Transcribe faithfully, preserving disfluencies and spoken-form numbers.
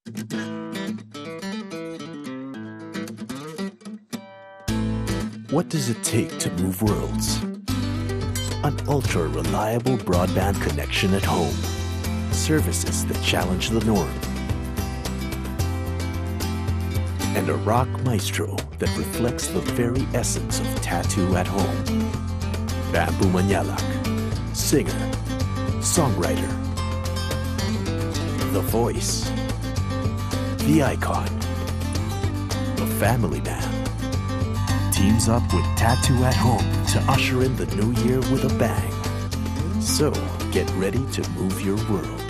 What does it take to move worlds? An ultra-reliable broadband connection at home. Services that challenge the norm. And a rock maestro that reflects the very essence of tattoo at home. Bamboo Manyalak, singer, songwriter, the voice, the icon, the family man. Teams up with Tattoo at Home to usher in the new year with a bang. So, get ready to move your world.